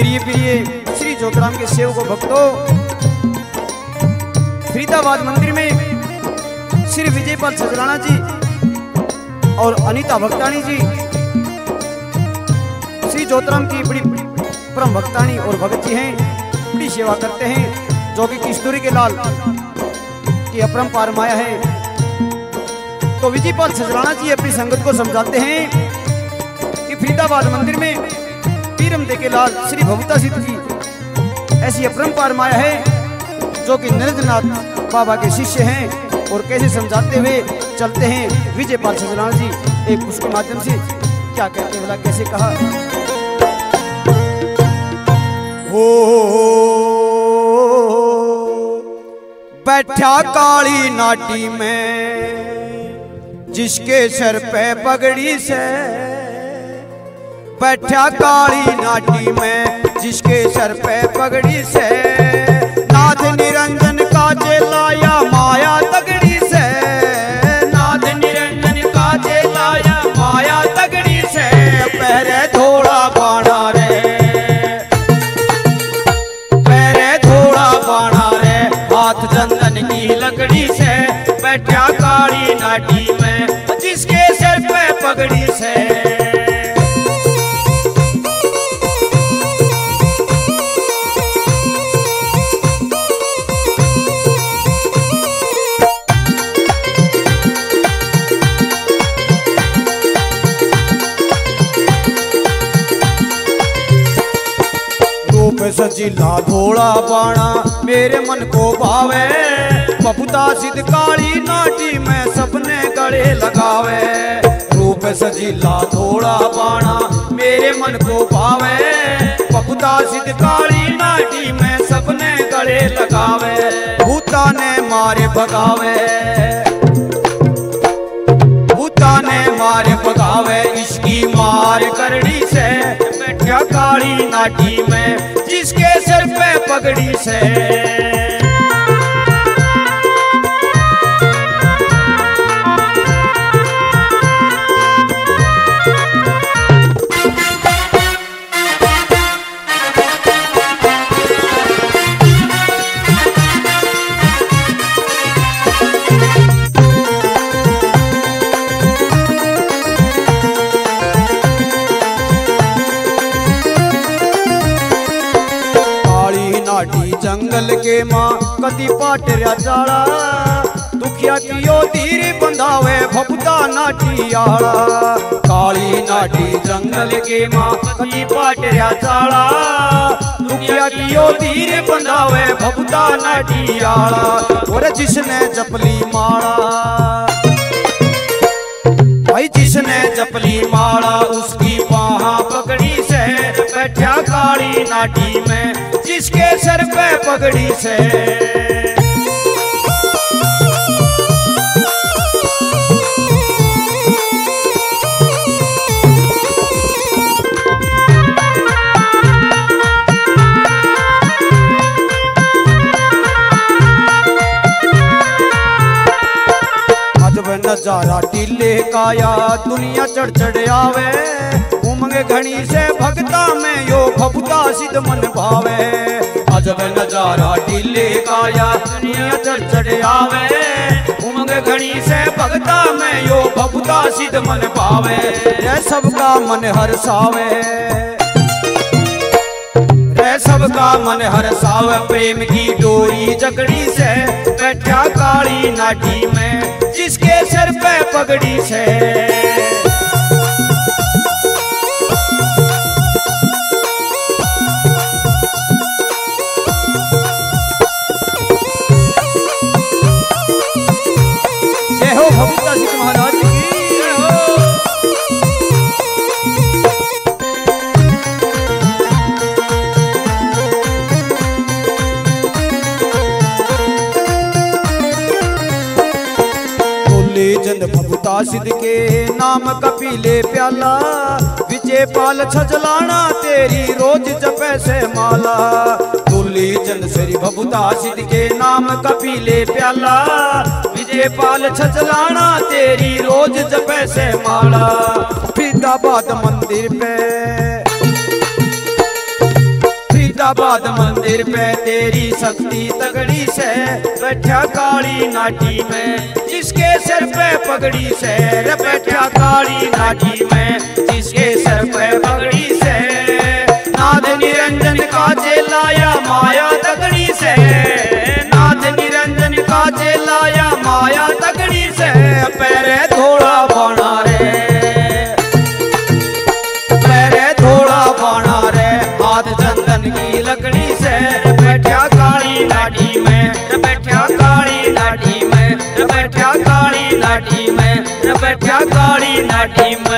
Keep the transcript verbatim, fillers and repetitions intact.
प्रिय प्रिय श्री ज्योतिराम के सेवकों भक्तों, फरीदाबाद मंदिर में श्री विजयपाल सजराना जी और अनीता भक्तानी जी श्री ज्योतिराम की बड़ी परम भक्तानी और भगत जी हैं, बड़ी सेवा करते हैं, जो कि किशोरी के लाल की अपरंपार माया है। तो विजयपाल सजराना जी अपनी संगत को समझाते हैं कि फरीदाबाद मंदिर में पीरम दे के लाल श्री भवता सिद्ध की ऐसी अपरंपार माया है, जो कि नरेंद्रनाथ बाबा के शिष्य हैं। और कैसे समझाते हुए चलते हैं विजयपाल सजराना जी एक उसके माध्यम से, क्या कहते हैं, कैसे कहा। हो बैठा काली नाटी में जिसके सर पे पगड़ी से, बैठा काली नाटी में जिसके सर पे पगड़ी से, नाथ निरंजन का चेलाया माया तगड़ी से, नाथ निरंजन का चेलाया माया तगड़ी से, पहरे थोड़ा बाणा रे, पहरे थोड़ा बाणा रे, हाथ चंदन की लकड़ी से, बैठा काली नाटी में जिसके सर पे पगड़ी से। सजीला धोड़ा बाणा मेरे मन को भावे, बबूता सिद्ध काली नाटी में सपने गले लगावे। रूप सजीला धोड़ा बाणा मेरे मन को भावे, बबूता सिद्ध काली नाटी में सपने गले लगावे। भूता ने मारे भगावे, भूता ने मारे भगावे, इसकी मार करड़ी से, बैठा काली नाटी में जिसके सर पे पगड़ी से। जंगल के माँ कदी पाटरिया जाड़ा, दुखिया कियो धीरे बंधावे भबूता नाटी आड़ा। काली नाटी जंगल के माँ कदी पाटरिया जाड़ा, दुखिया कियो धीरे बंधावे भबूता नाटी आड़ा। और जिसने जपली माड़ा, भाई जिसने जपली माड़ा उसकी बाह पकड़ी से, बैठा काली नाटी में जिसके सर पे पगड़ी से। अजब नजारा टीले काया दुनिया चढ़ चढ़ आवे, उमंग घनी से भगता में यो भबूता सिद्ध मन भावे। अजब नजारा टीले काया दुनिया चढ़ चढ़ आवे, उमंग घनी से भगता में यो भबूता सिद्ध मन भावे। रे सबका मन हर्षावे, रे सबका मन हर्षावे, प्रेम की डोरी जकड़ी से, बैठा काली नाटी में जिसके सर पे पगड़ी से। जय हो भगवता सिद्ध महाराज की जय हो। चंद भबूता सिद्ध के नाम कपीले प्याला, विजयपाल छजलाना तेरी रोज जपे से माला। दूली चंद श्री भबूता सिद्ध के नाम कपीले प्याला, विजयपाल छजलाना तेरी रोज जपे से माला। फरीदाबाद मंदिर पे मुरादाबाद मंदिर पे तेरी शक्ति तगड़ी से बैठा काली नाटी में, जिसके सर पे पगड़ी से बैठा काली नाटी में, जिसके सर पे पगड़ी से नाथ निरंजन का चेलाया माया तगड़ी से, नाथ निरंजन का चेलाया माया तगड़ी से, पैरे थोड़ा बाणा रे, पैरे थोड़ा बाणा रे, हाथ चंदन की लकड़ी से बैठा काली लाठी में, बैठा काली लाठी में, बैठा काली लाठी में, बैठा काली लाठी में।